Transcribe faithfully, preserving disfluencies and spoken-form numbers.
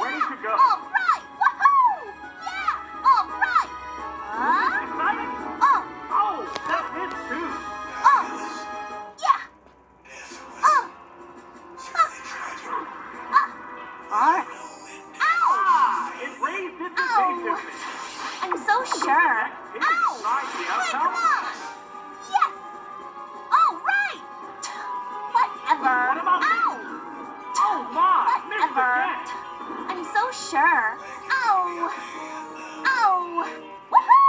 ready to go. All right. Woohoo! Yeah. All right. Huh? Excited? Oh. Oh, that's it too. Oh. Yeah. Oh. All right. Ow! Ah, it raised its Ow! evasiveness. I'm so sure. It Ow! decides the Wait, outcome. come on! Yes! All right! Whatever. What about me? Ow! Oh my, missed Whatever. again. I'm so sure. Ow! Ow! Woohoo!